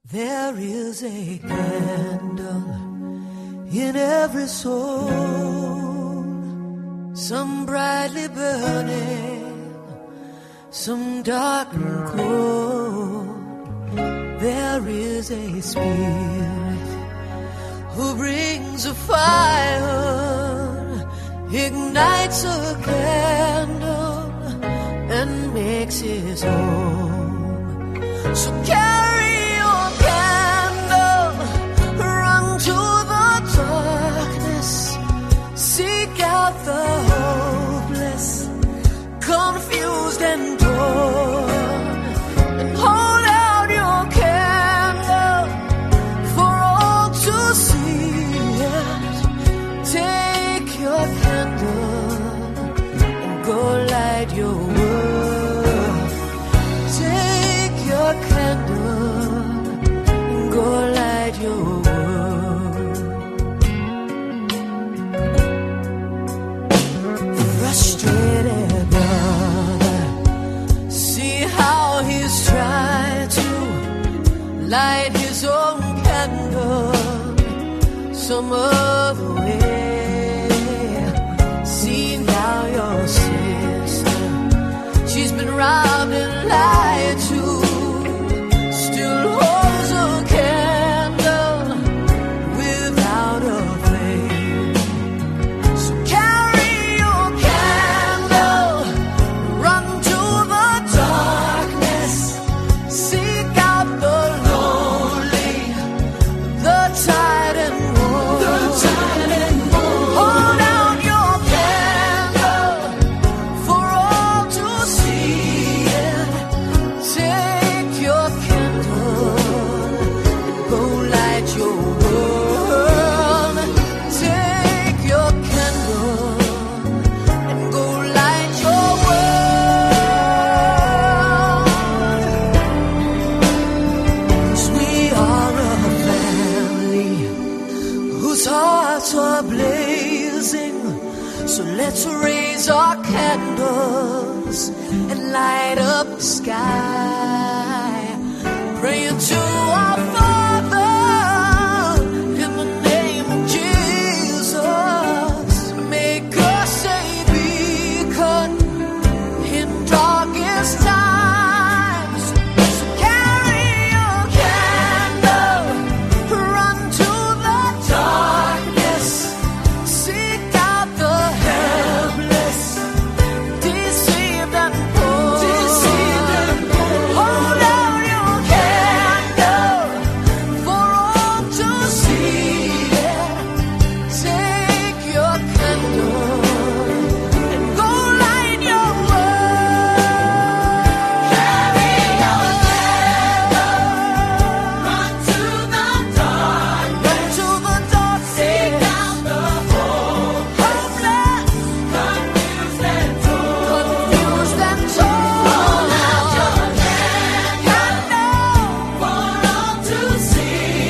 There is a candle in every soul, some brightly burning, some dark and cold. There is a spirit who brings a fire, ignites a candle, and makes his home. So carry your candle, run to the darkness, seek out the hopeless, confused and torn, and hold out your candle for all to see it. Take your candle and go light your world. Take your candle and go light your world. Frustrated brother, see how he's trying to light his own candle some other way. See now your sister, she's been robbed and lied to, still holds a candle without a flame. So carry your candle, run to the darkness, seek out the lonely, the tired and worn. Hold out your candle for all to see it. Take your candle and go light your world. Take your candle and go light your world. 'Cause we are a family whose hearts are blazing. So let's raise our candles and light up the sky, praying to our Father in the name of Jesus. Make us a beacon in darkest times. So carry your candle, run to the darkness, seek out the helpless, deceived and poor. Hold out your candle for all to see it. Take your candle and go light your world. Carry your candle, run to the dark, seek out the hopeless, confused and torn. Hold out your candle for all to see.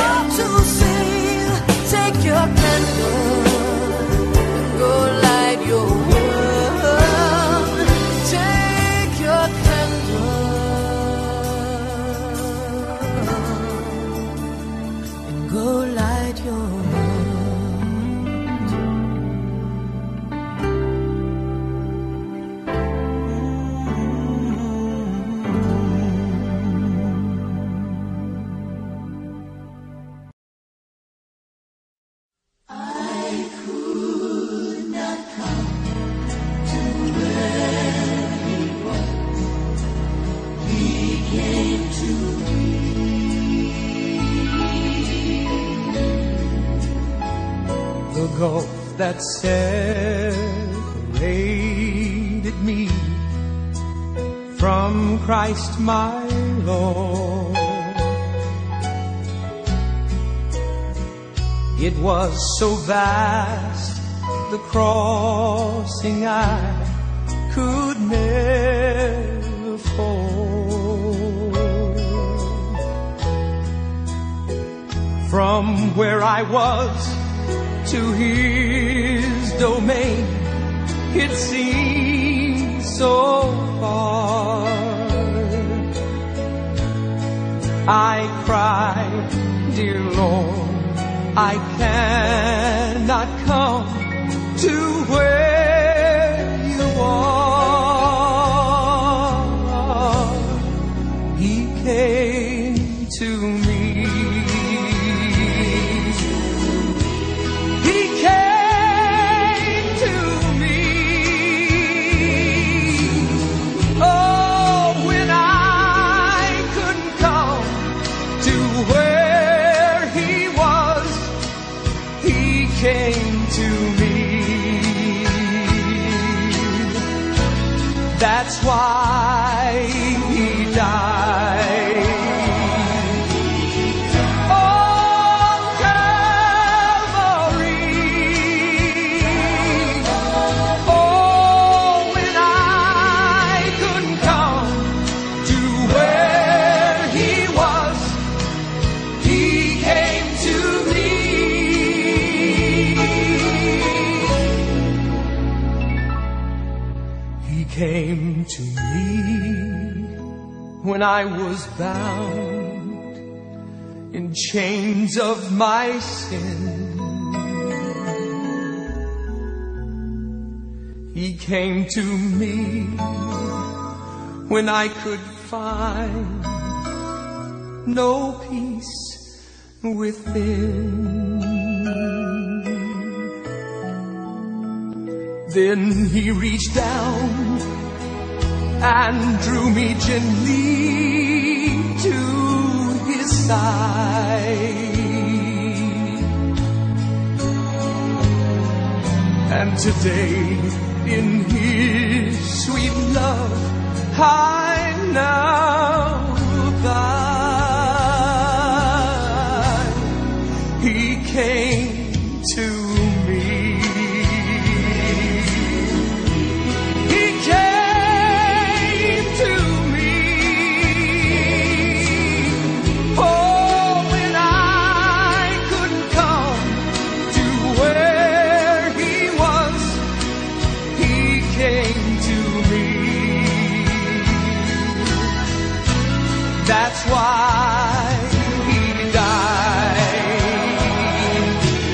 Take your candle and go light your world. Take your candle and go light your world. The gulf that separated me from Christ my Lord, it was so vast, the crossing I could never fold. From where I was to his domain, it seems so far. I cried, dear Lord, I cannot come to where you are. He came to me. He came to me. Oh, when I couldn't come to where he was, he came to me. That's why he died. On Calvary. Oh, when I couldn't come to where he was, he came to me. He came to me when I was bound in chains of my sin. He came to me when I could find no peace within. Then he reached down and drew me gently to his side. And today, in his sweet love, I now abide. He came to me. He came to me. Oh, when I couldn't come to where he was, he came to me. That's why he died.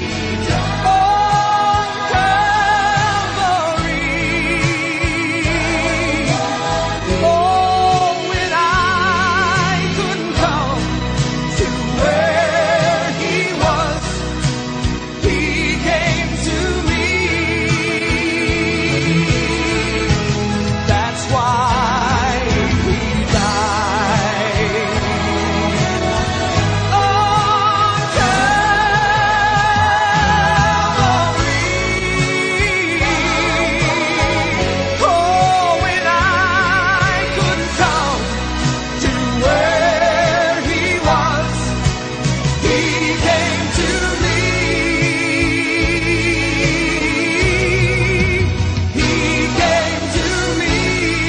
On Calvary. Oh, when I couldn't come to where he was, he came to me. That's why he died. On Calvary. Oh, when I couldn't come to where he was, he came to me. He came to me.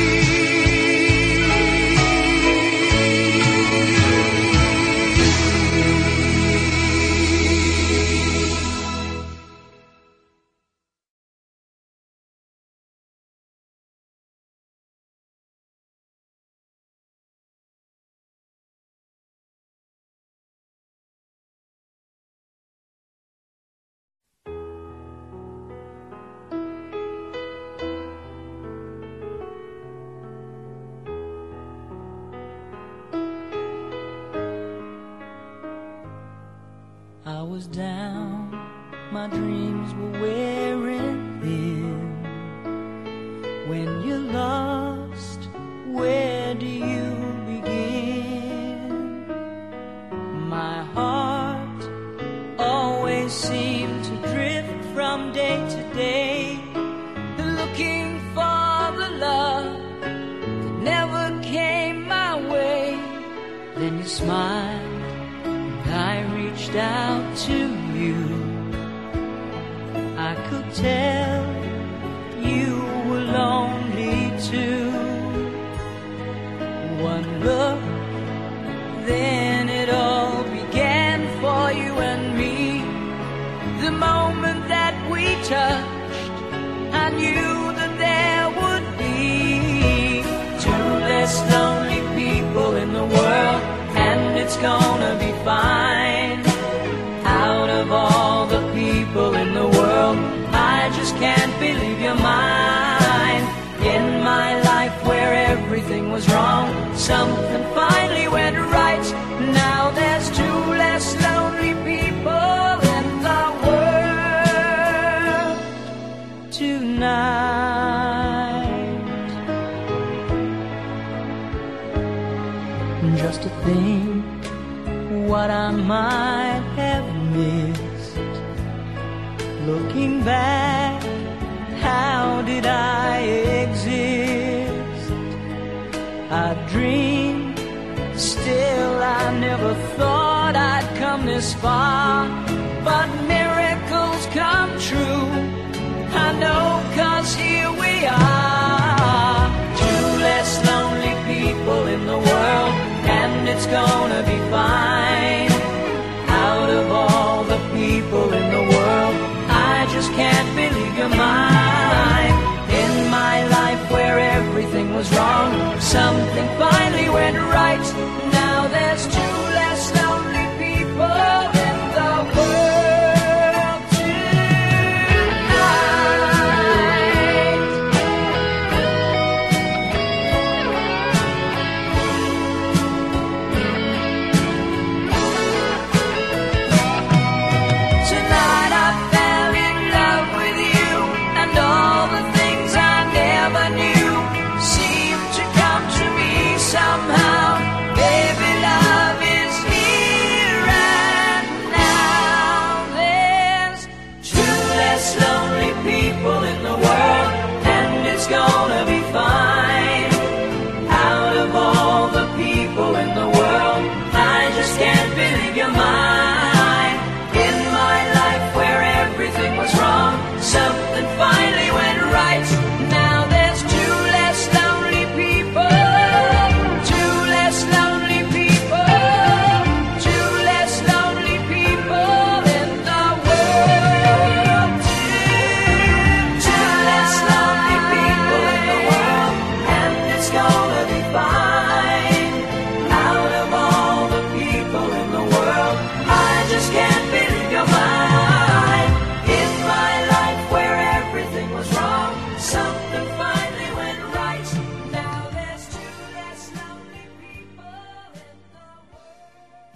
I was down, my dreams were wearing thin. When you're lost, where do you begin? My heart always seemed to drift from day to day, looking for the love that never came my way. Then you smiled, I reached out to you. I could tell you were lonely too. One look, then it all began for you and me. The moment that we touched, I knew that there would be two less lonely people in the world, and it's wrong. Something finally went right. Now there's 2 less lonely people in the world tonight. Just to think what I might have missed. Looking back, how did I exist? I dreamed, still I never thought I'd come this far. But miracles come true, I know, 'cause here we are. 2 less lonely people in the world, and it's gonna be fine. Out of all the people in the world, I just can't believe you're mine. In my life where everything was wrong, something finally went right. Now there's 2 less lonely people in the world tonight. Tonight I fell in love with you, and all the things I never knew seem to come to me somehow. Baby, love is here and now. There's 2 less lonely people in the world, and it's gonna be fine. Out of all the people in the world, I just can't believe you're mine. In my life where everything was wrong, something finally went right. Now there's 2 less lonely people. 2 less lonely people. 2 less lonely people in the world. 2 less lonely people in the world, and it's gonna be fine. Out of all the people in the world, I just can't believe you're mine. In my life where everything was wrong, something finally went right. Now there's 2 less lonely people in the world.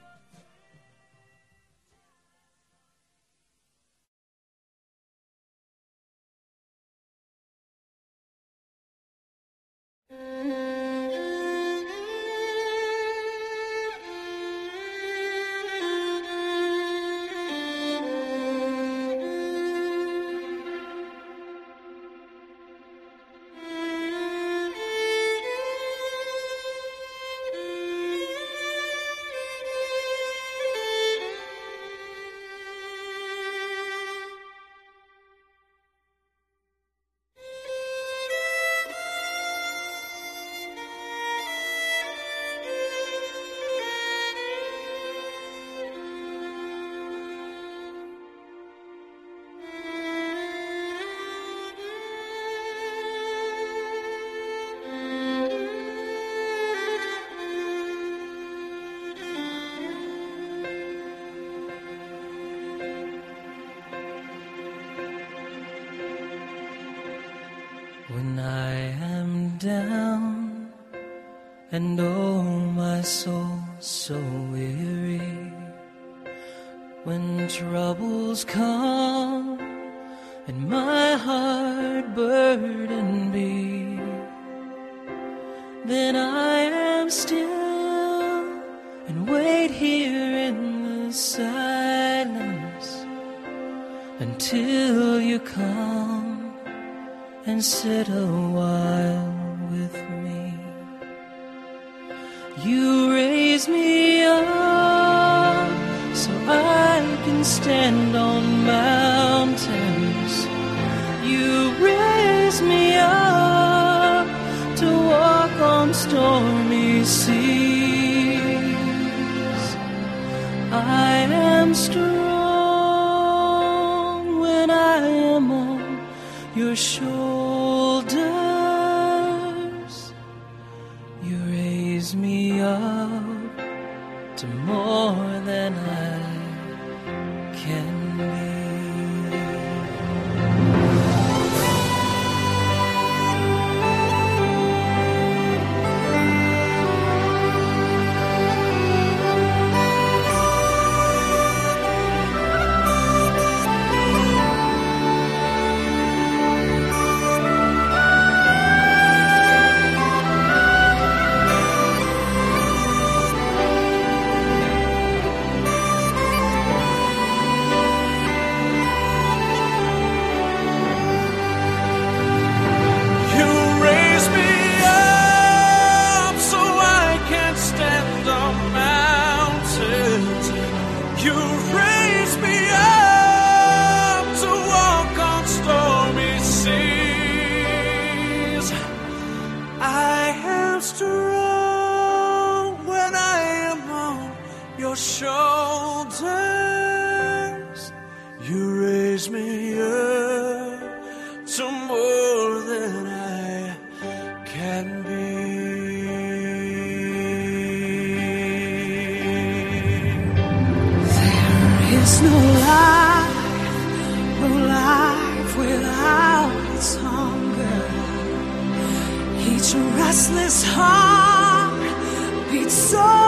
When I am down and oh my soul so weary, when troubles come and my heart burdened be, then I am still and wait here in the silence until you come and sit a while with me. You raise me up so I can stand on mountains. You raise me up to walk on stormy seas. I am strong when I am on your shoulders. You raise me up to more than I can be. your shoulders, you raise me up to more than I can be. There is no life without its hunger. Each restless heart beats so